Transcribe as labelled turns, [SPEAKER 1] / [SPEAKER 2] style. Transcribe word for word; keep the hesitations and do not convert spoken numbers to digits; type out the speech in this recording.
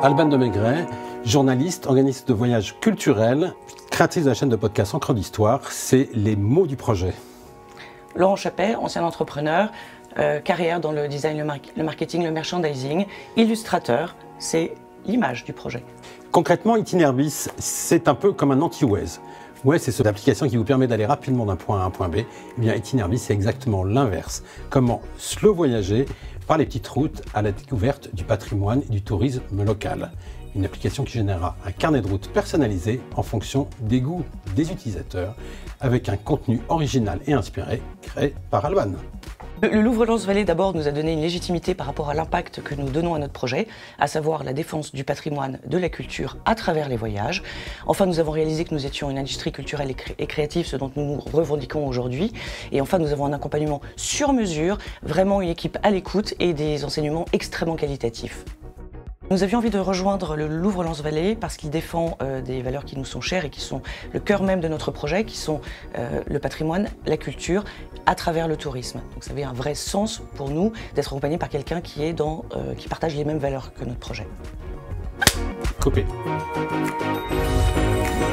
[SPEAKER 1] Alban de Maigret, journaliste, organiste de voyages culturels, créatrice de la chaîne de podcast Encre d'Histoire, c'est les mots du projet.
[SPEAKER 2] Laurent Chappet, ancien entrepreneur, euh, carrière dans le design, le, mar le marketing, le merchandising, illustrateur, c'est l'image du projet.
[SPEAKER 1] Concrètement, Itinerbis, c'est un peu comme un anti-Waze. Waze, c'est cette application qui vous permet d'aller rapidement d'un point A à un point B. Eh bien, Itinerbis, c'est exactement l'inverse. Comment slow voyager par les petites routes à la découverte du patrimoine et du tourisme local. Une application qui générera un carnet de route personnalisé en fonction des goûts des utilisateurs, avec un contenu original et inspiré créé par Alban.
[SPEAKER 2] Le Louvre-Lens Vallée d'abord nous a donné une légitimité par rapport à l'impact que nous donnons à notre projet, à savoir la défense du patrimoine, de la culture à travers les voyages. Enfin, nous avons réalisé que nous étions une industrie culturelle et, cré et créative, ce dont nous nous revendiquons aujourd'hui. Et enfin, nous avons un accompagnement sur mesure, vraiment une équipe à l'écoute et des enseignements extrêmement qualitatifs. Nous avions envie de rejoindre le Louvre-Lens Vallée parce qu'il défend euh, des valeurs qui nous sont chères et qui sont le cœur même de notre projet, qui sont euh, le patrimoine, la culture, à travers le tourisme. Donc ça avait un vrai sens pour nous d'être accompagné par quelqu'un qui est dans, euh, qui partage les mêmes valeurs que notre projet.
[SPEAKER 1] Coupé.